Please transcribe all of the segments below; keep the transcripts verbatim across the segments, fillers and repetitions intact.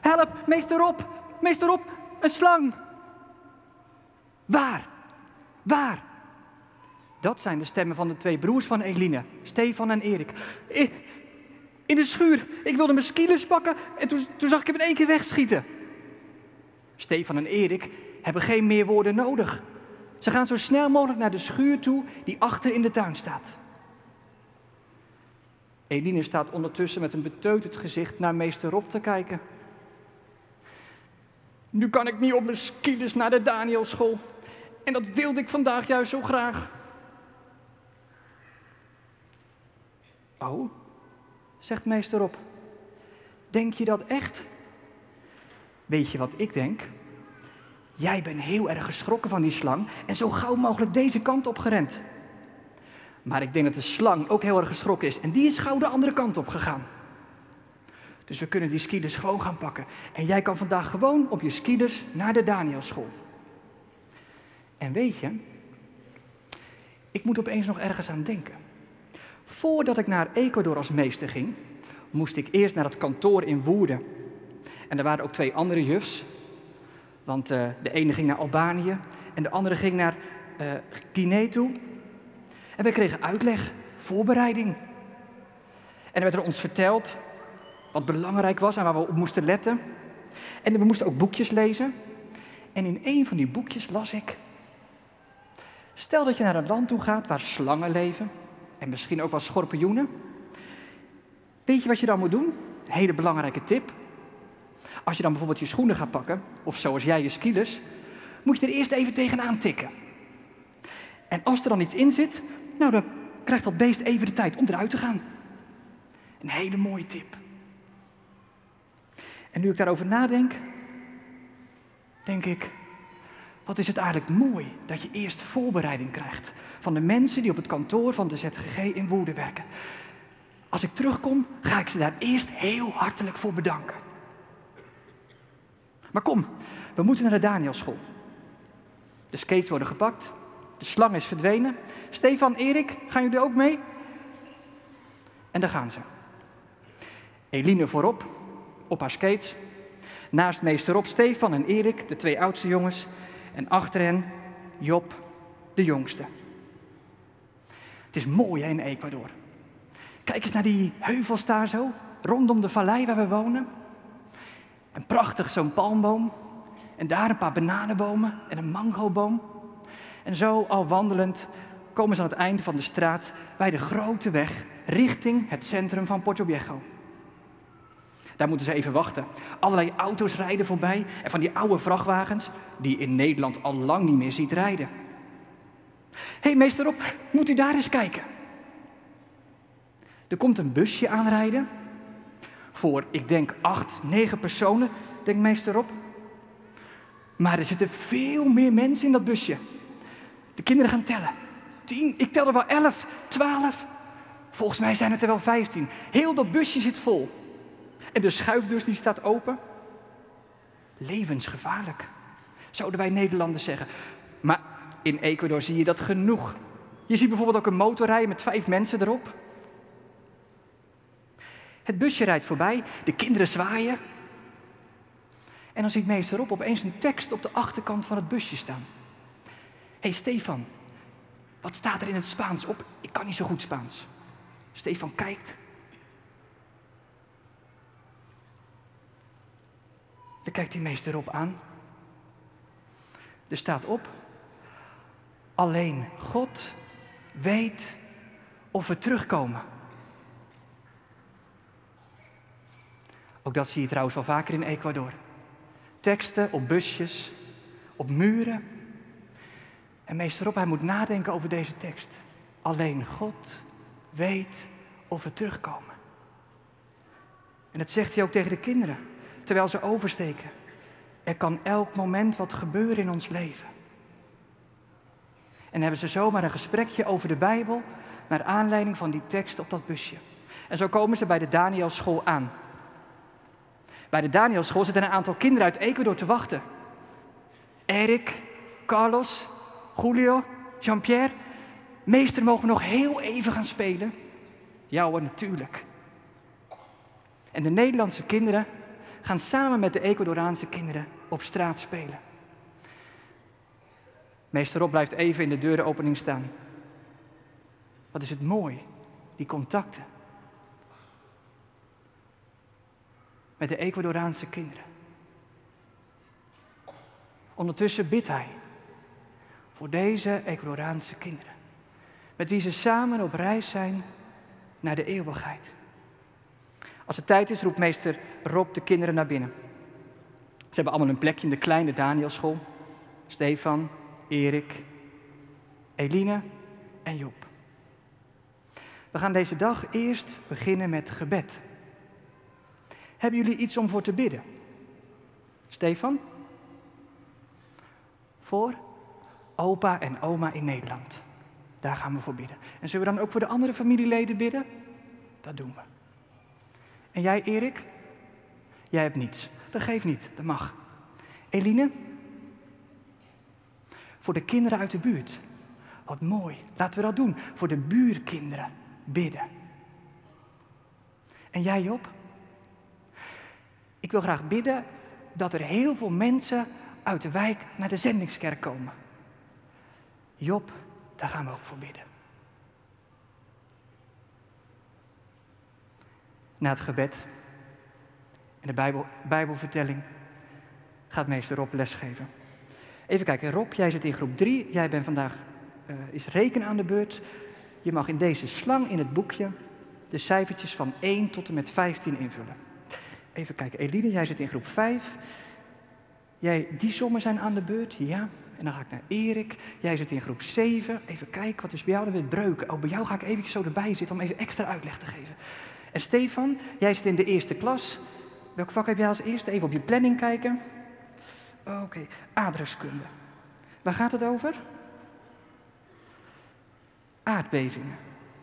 help, meester Rob, meester Rob, een slang. Waar? Waar? Dat zijn de stemmen van de twee broers van Eline, Stefan en Erik. I, in de schuur, ik wilde mijn skilus pakken en toen, toen zag ik hem in één keer wegschieten. Stefan en Erik hebben geen meer woorden nodig. Ze gaan zo snel mogelijk naar de schuur toe die achter in de tuin staat. Eline staat ondertussen met een beteuterd gezicht naar meester Rob te kijken. Nu kan ik niet op mijn skilus naar de Danielschool. En dat wilde ik vandaag juist zo graag. Oh, zegt meester Rob. Denk je dat echt? Weet je wat ik denk? Jij bent heel erg geschrokken van die slang en zo gauw mogelijk deze kant op gerend. Maar ik denk dat de slang ook heel erg geschrokken is en die is gauw de andere kant op gegaan. Dus we kunnen die skilus gewoon gaan pakken. En jij kan vandaag gewoon op je skilus naar de Danielschool. En weet je, ik moet opeens nog ergens aan denken. Voordat ik naar Ecuador als meester ging, moest ik eerst naar het kantoor in Woerden. En er waren ook twee andere jufs. Want uh, de ene ging naar Albanië en de andere ging naar uh, Guinea toe. En wij kregen uitleg, voorbereiding. En er werd er ons verteld wat belangrijk was en waar we op moesten letten. En we moesten ook boekjes lezen. En in een van die boekjes las ik: stel dat je naar een land toe gaat waar slangen leven en misschien ook wel schorpioenen. Weet je wat je dan moet doen? Een hele belangrijke tip. Als je dan bijvoorbeeld je schoenen gaat pakken, of zoals jij je skilus, moet je er eerst even tegenaan tikken. En als er dan iets in zit, nou dan krijgt dat beest even de tijd om eruit te gaan. Een hele mooie tip. En nu ik daarover nadenk, denk ik, wat is het eigenlijk mooi dat je eerst voorbereiding krijgt van de mensen die op het kantoor van de Z G G in Woerden werken. Als ik terugkom, ga ik ze daar eerst heel hartelijk voor bedanken. Maar kom, we moeten naar de Danielschool. De skates worden gepakt, de slang is verdwenen. Stefan, Erik, gaan jullie ook mee? En daar gaan ze. Eline voorop, op haar skates. Naast meester Rob, Stefan en Erik, de twee oudste jongens. En achter hen Job, de jongste. Het is mooi hè, in Ecuador. Kijk eens naar die heuvels daar zo, rondom de vallei waar we wonen. En prachtig zo'n palmboom. En daar een paar bananenbomen en een mangoboom. En zo al wandelend komen ze aan het einde van de straat bij de grote weg richting het centrum van Porto Viejo. Daar moeten ze even wachten. Allerlei auto's rijden voorbij en van die oude vrachtwagens die je in Nederland al lang niet meer ziet rijden. Hé, hey, meester Rob, moet u daar eens kijken. Er komt een busje aanrijden. Voor, ik denk, acht, negen personen, denkt meester Rob. Maar er zitten veel meer mensen in dat busje. De kinderen gaan tellen. Tien, ik tel er wel elf, twaalf. Volgens mij zijn het er wel vijftien. Heel dat busje zit vol. En de schuifdeur die staat open. Levensgevaarlijk, zouden wij Nederlanders zeggen. Maar in Ecuador zie je dat genoeg. Je ziet bijvoorbeeld ook een motor rijden met vijf mensen erop. Het busje rijdt voorbij, de kinderen zwaaien. En dan ziet meester Rob opeens een tekst op de achterkant van het busje staan. Hé hey Stefan, wat staat er in het Spaans op? Ik kan niet zo goed Spaans. Stefan kijkt. Dan kijkt hij meester Rob aan. Er staat op: alleen God weet of we terugkomen. Ook dat zie je trouwens wel vaker in Ecuador. Teksten op busjes, op muren. En meester Rob, hij moet nadenken over deze tekst. Alleen God weet of we terugkomen. En dat zegt hij ook tegen de kinderen, terwijl ze oversteken. Er kan elk moment wat gebeuren in ons leven. En hebben ze zomaar een gesprekje over de Bijbel, naar aanleiding van die tekst op dat busje. En zo komen ze bij de Danielschool aan. Bij de Danielschool zitten een aantal kinderen uit Ecuador te wachten. Erik, Carlos, Julio, Jean-Pierre. Meester, mogen we nog heel even gaan spelen? Ja hoor, natuurlijk. En de Nederlandse kinderen gaan samen met de Ecuadoraanse kinderen op straat spelen. Meester Rob blijft even in de deurenopening staan. Wat is het mooi, die contacten. Met de Ecuadoraanse kinderen. Ondertussen bidt hij voor deze Ecuadoraanse kinderen. Met wie ze samen op reis zijn naar de eeuwigheid. Als het tijd is, roept meester Rob de kinderen naar binnen. Ze hebben allemaal een plekje in de kleine Danielschool. Stefan, Erik, Eline en Job. We gaan deze dag eerst beginnen met gebed. Hebben jullie iets om voor te bidden? Stefan? Voor opa en oma in Nederland. Daar gaan we voor bidden. En zullen we dan ook voor de andere familieleden bidden? Dat doen we. En jij, Erik? Jij hebt niets. Dat geeft niet, dat mag. Eline? Voor de kinderen uit de buurt. Wat mooi, laten we dat doen. Voor de buurkinderen bidden. En jij, Job? Ik wil graag bidden dat er heel veel mensen uit de wijk naar de zendingskerk komen. Job, daar gaan we ook voor bidden. Na het gebed en de Bijbel, Bijbelvertelling gaat meester Rob lesgeven. Even kijken, Rob, jij zit in groep drie. Jij bent vandaag, uh, is rekenen aan de beurt. Je mag in deze slang in het boekje de cijfertjes van één tot en met vijftien invullen. Even kijken, Eline, jij zit in groep vijf. Jij, die sommen zijn aan de beurt, ja. En dan ga ik naar Erik. Jij zit in groep zeven. Even kijken, wat is bij jou dan weer breuken? Oh, bij jou ga ik even zo erbij zitten om even extra uitleg te geven. En Stefan, jij zit in de eerste klas. Welk vak heb jij als eerste? Even op je planning kijken. Oké, okay. Aardrijkskunde. Waar gaat het over? Aardbevingen.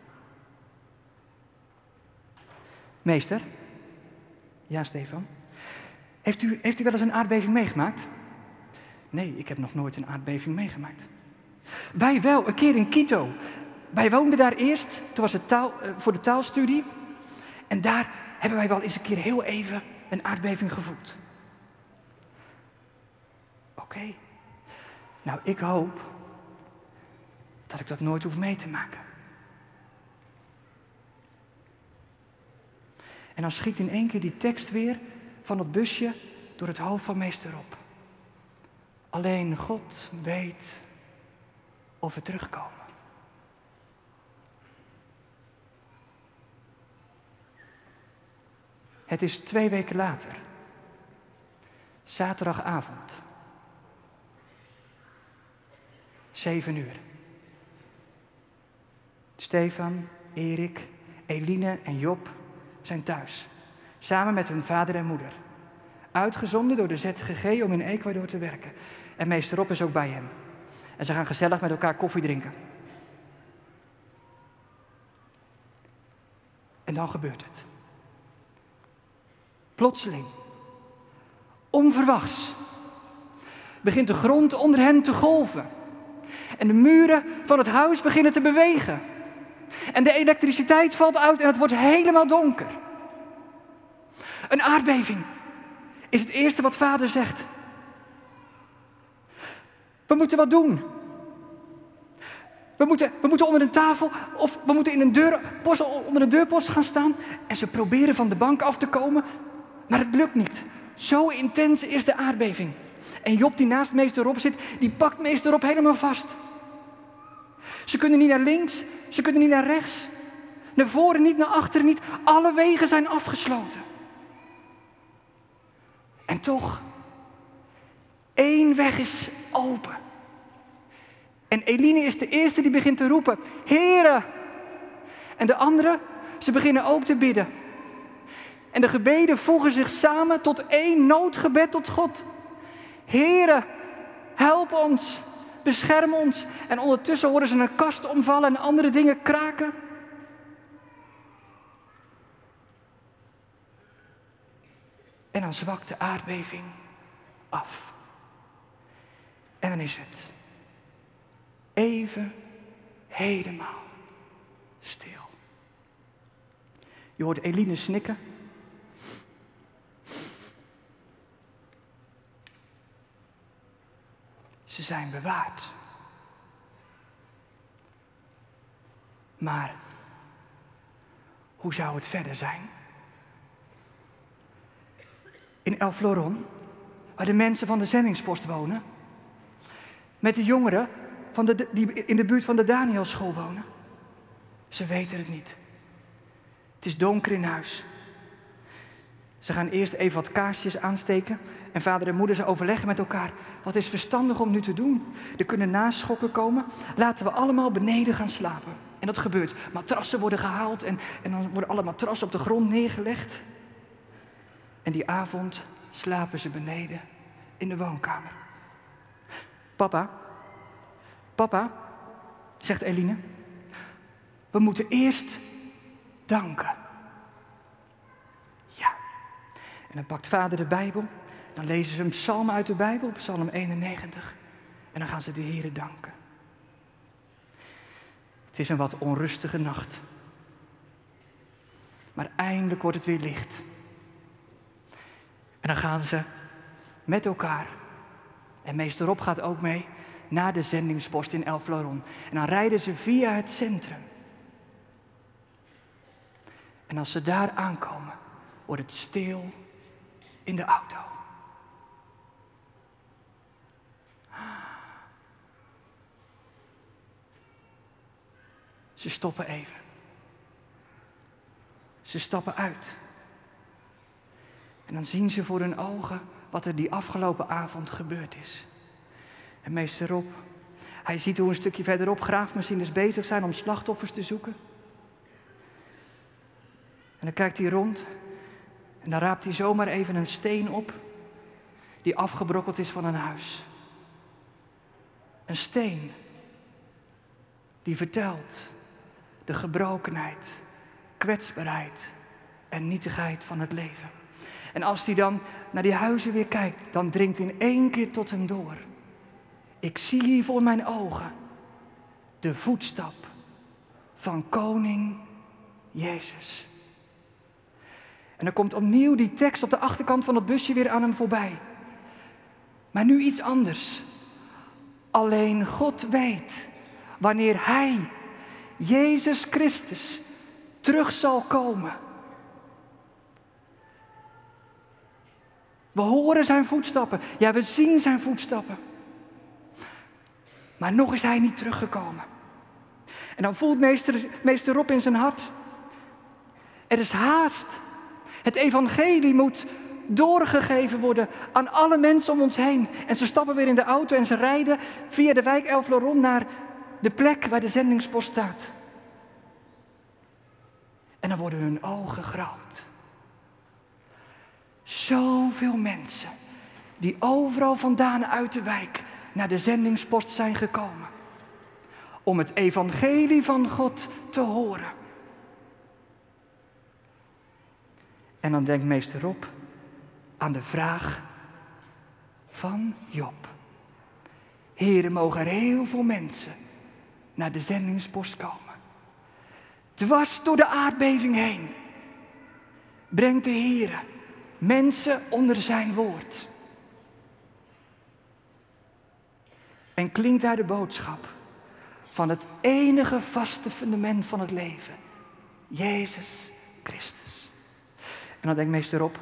Meester? Ja, Stefan? Heeft u, heeft u wel eens een aardbeving meegemaakt? Nee, ik heb nog nooit een aardbeving meegemaakt. Wij wel, een keer in Quito. Wij woonden daar eerst, toen was het taal, uh, voor de taalstudie. En daar hebben wij wel eens een keer heel even een aardbeving gevoeld. Oké. Okay. Nou, ik hoop dat ik dat nooit hoef mee te maken. En dan schiet in één keer die tekst weer van het busje door het hoofd van meester Rob. Alleen God weet of we terugkomen. Het is twee weken later. Zaterdagavond. Zeven uur. Stefan, Erik, Eline en Job zijn thuis. Samen met hun vader en moeder. Uitgezonden door de Z G G om in Ecuador te werken. En meester Rob is ook bij hen. En ze gaan gezellig met elkaar koffie drinken. En dan gebeurt het. Plotseling, onverwachts, begint de grond onder hen te golven. En de muren van het huis beginnen te bewegen. En de elektriciteit valt uit en het wordt helemaal donker. Een aardbeving is het eerste wat vader zegt. We moeten wat doen. We moeten, we moeten onder een tafel of we moeten in een deurpost, onder een deurpost gaan staan. En ze proberen van de bank af te komen, maar het lukt niet. Zo intens is de aardbeving. En Job, die naast meester Rob zit, die pakt meester Rob helemaal vast. Ze kunnen niet naar links, ze kunnen niet naar rechts. Naar voren niet, naar achteren niet. Alle wegen zijn afgesloten. En toch, één weg is open. En Eline is de eerste die begint te roepen, Heere! En de anderen, ze beginnen ook te bidden. En de gebeden voegen zich samen tot één noodgebed tot God. Heere, help ons, bescherm ons. En ondertussen horen ze een kast omvallen en andere dingen kraken. En dan zwakt de aardbeving af. En dan is het even helemaal stil. Je hoort Eline snikken. zijn bewaard. Maar hoe zou het verder zijn? In El Floron, waar de mensen van de zendingspost wonen, met de jongeren van de, die in de buurt van de Danielschool wonen. Ze weten het niet. Het is donker in huis. Ze gaan eerst even wat kaarsjes aansteken en vader en moeder ze overleggen met elkaar. Wat is verstandig om nu te doen? Er kunnen naschokken komen. Laten we allemaal beneden gaan slapen. En dat gebeurt. Matrassen worden gehaald en, en dan worden alle matrassen op de grond neergelegd. En die avond slapen ze beneden in de woonkamer. Papa, papa, zegt Eline, we moeten eerst danken. Ja. En dan pakt vader de Bijbel, dan lezen ze een psalm uit de Bijbel, psalm eenennegentig. En dan gaan ze de Heere danken. Het is een wat onrustige nacht. Maar eindelijk wordt het weer licht. En dan gaan ze met elkaar, en meester Rob gaat ook mee, naar de zendingspost in El Floron. En dan rijden ze via het centrum. En als ze daar aankomen, wordt het stil in de auto. Ze stoppen even. Ze stappen uit. En dan zien ze voor hun ogen wat er die afgelopen avond gebeurd is. En meester Rob, hij ziet hoe een stukje verderop graafmachines bezig zijn om slachtoffers te zoeken. En dan kijkt hij rond en dan raapt hij zomaar even een steen op die afgebrokkeld is van een huis. Een steen die vertelt de gebrokenheid, kwetsbaarheid en nietigheid van het leven. En als hij dan naar die huizen weer kijkt, dan dringt in één keer tot hem door. Ik zie hier voor mijn ogen de voetstap van koning Jezus. En dan komt opnieuw die tekst op de achterkant van het busje weer aan hem voorbij. Maar nu iets anders. Alleen God weet wanneer Hij, Jezus Christus, terug zal komen. We horen zijn voetstappen. Ja, we zien zijn voetstappen. Maar nog is hij niet teruggekomen. En dan voelt meester, meester Rob in zijn hart. Er is haast. Het evangelie moet doorgegeven worden aan alle mensen om ons heen. En ze stappen weer in de auto en ze rijden via de wijk El Floron naar de plek waar de zendingspost staat. En dan worden hun ogen groot. Zoveel mensen die overal vandaan uit de wijk naar de zendingspost zijn gekomen. Om het evangelie van God te horen. En dan denkt meester Rob aan de vraag van Job. Heere, mogen er heel veel mensen naar de zendingspost komen. Dwars door de aardbeving heen brengt de Heere mensen onder zijn woord. En klinkt daar de boodschap van het enige vaste fundament van het leven. Jezus Christus. En dan denkt meester Rob,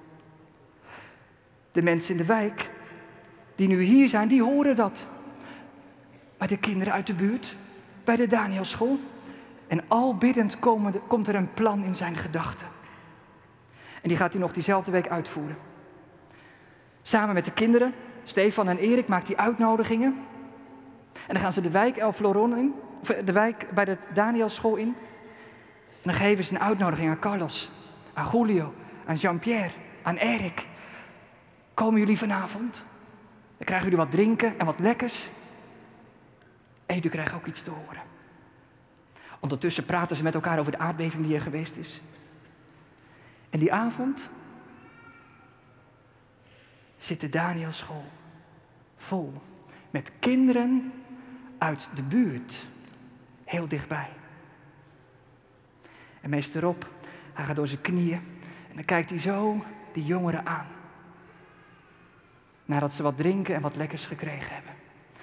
de mensen in de wijk die nu hier zijn, die horen dat. Maar de kinderen uit de buurt, bij de Danielschool. En al biddend komen, komt er een plan in zijn gedachten. En die gaat hij nog diezelfde week uitvoeren. Samen met de kinderen, Stefan en Erik, maakt hij uitnodigingen. En dan gaan ze de wijk El Floron in, of de wijk bij de Danielschool in. En dan geven ze een uitnodiging aan Carlos, aan Julio, aan Jean-Pierre, aan Erik. Komen jullie vanavond? Dan krijgen jullie wat drinken en wat lekkers. En jullie krijgen ook iets te horen. Ondertussen praten ze met elkaar over de aardbeving die er geweest is. En die avond zit de Danielschool vol met kinderen uit de buurt, heel dichtbij. En meester Rob, hij gaat door zijn knieën en dan kijkt hij zo die jongeren aan. Nadat ze wat drinken en wat lekkers gekregen hebben.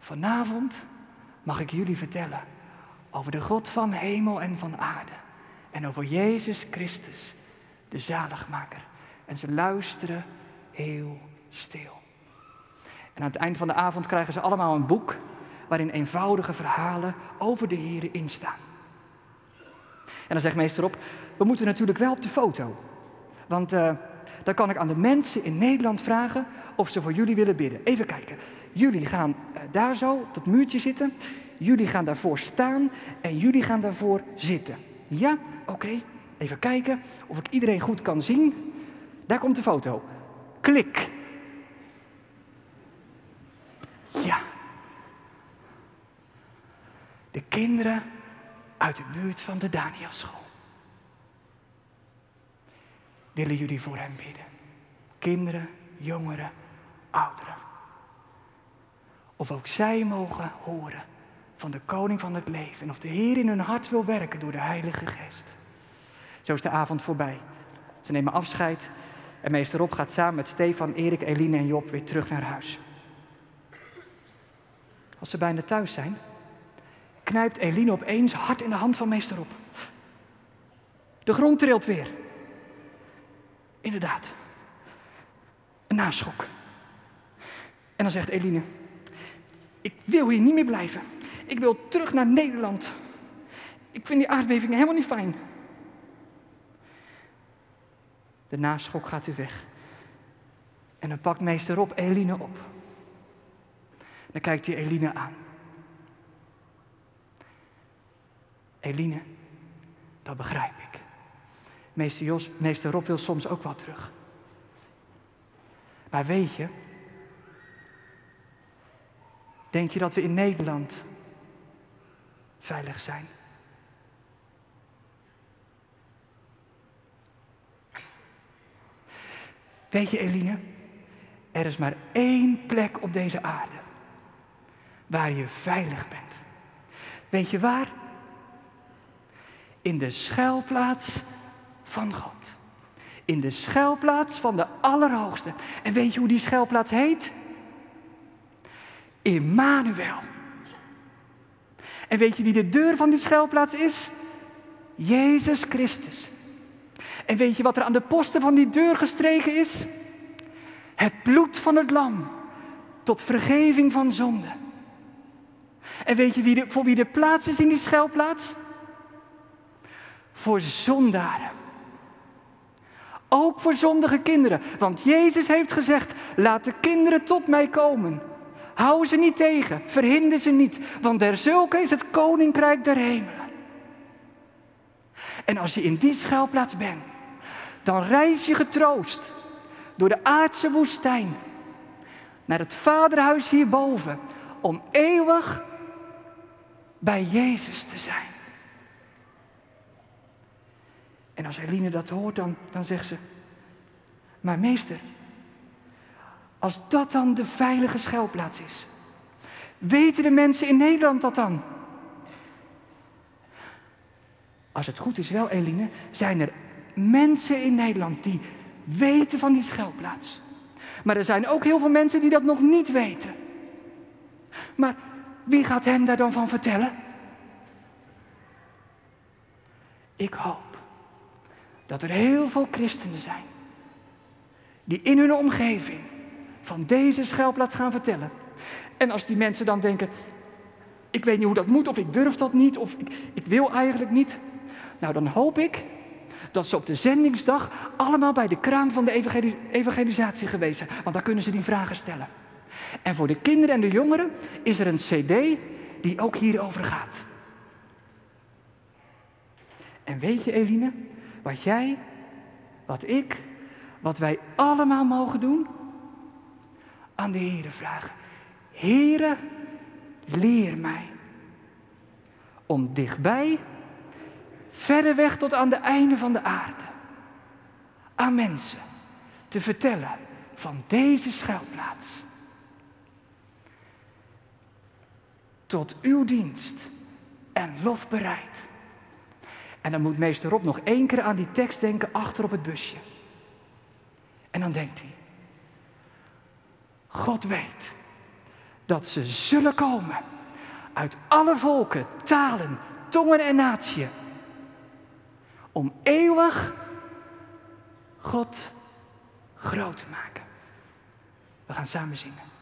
Vanavond mag ik jullie vertellen over de God van hemel en van aarde. En over Jezus Christus, de zaligmaker. En ze luisteren heel stil. En aan het eind van de avond krijgen ze allemaal een boek waarin eenvoudige verhalen over de Here in staan. En dan zegt meester Rob, we moeten natuurlijk wel op de foto. Want uh, dan kan ik aan de mensen in Nederland vragen of ze voor jullie willen bidden. Even kijken. Jullie gaan uh, daar zo op dat muurtje zitten. Jullie gaan daarvoor staan en jullie gaan daarvoor zitten. Ja? Oké. Okay. Even kijken of ik iedereen goed kan zien. Daar komt de foto. Klik. Ja. De kinderen uit de buurt van de Danielschool. Willen jullie voor hem bidden? Kinderen, jongeren, ouderen. Of ook zij mogen horen van de koning van het leven. En of de Heer in hun hart wil werken door de Heilige Geest. Zo is de avond voorbij. Ze nemen afscheid. En meester Rob gaat samen met Stefan, Erik, Eline en Job weer terug naar huis. Als ze bijna thuis zijn, knijpt Eline opeens hard in de hand van meester Rob. De grond trilt weer. Inderdaad. Een naschok. En dan zegt Eline, ik wil hier niet meer blijven. Ik wil terug naar Nederland. Ik vind die aardbevingen helemaal niet fijn. De naschok gaat weer weg. En dan pakt meester Rob Eline op. Dan kijkt hij Eline aan. Eline, dat begrijp ik. Meester, Jos, meester Rob wil soms ook wat terug. Maar weet je, denk je dat we in Nederland veilig zijn? Weet je, Eline, er is maar één plek op deze aarde waar je veilig bent. Weet je waar? In de schuilplaats van God. In de schuilplaats van de Allerhoogste. En weet je hoe die schuilplaats heet? Immanuel. En weet je wie de deur van die schuilplaats is? Jezus Christus. En weet je wat er aan de posten van die deur gestreken is? Het bloed van het lam, tot vergeving van zonde. En weet je wie de, voor wie de plaats is in die schuilplaats? Voor zondaren. Ook voor zondige kinderen. Want Jezus heeft gezegd, laat de kinderen tot mij komen. Hou ze niet tegen, verhinder ze niet. Want derzulke is het koninkrijk der hemelen. En als je in die schuilplaats bent, dan reis je getroost door de aardse woestijn naar het vaderhuis hierboven, om eeuwig bij Jezus te zijn. En als Eline dat hoort, dan, dan zegt ze, maar meester, als dat dan de veilige schuilplaats is, weten de mensen in Nederland dat dan? Als het goed is wel, Eline, zijn er mensen in Nederland die weten van die schuilplaats. Maar er zijn ook heel veel mensen die dat nog niet weten. Maar wie gaat hen daar dan van vertellen? Ik hoop dat er heel veel christenen zijn die in hun omgeving van deze schuilplaats gaan vertellen. En als die mensen dan denken, ik weet niet hoe dat moet, of ik durf dat niet, of ik, ik wil eigenlijk niet. Nou, dan hoop ik dat ze op de zendingsdag allemaal bij de kraam van de evangeli- evangelisatie geweest zijn. Want daar kunnen ze die vragen stellen. En voor de kinderen en de jongeren is er een cd die ook hierover gaat. En weet je, Eline, wat jij, wat ik, wat wij allemaal mogen doen? Aan de Heere vragen. Heere, leer mij om dichtbij, verder weg tot aan de einde van de aarde, aan mensen te vertellen van deze schuilplaats. Tot uw dienst en lof bereid. En dan moet meester Rob nog één keer aan die tekst denken achter op het busje. En dan denkt hij, God weet dat ze zullen komen uit alle volken, talen, tongen en natieën, om eeuwig God groot te maken. We gaan samen zingen.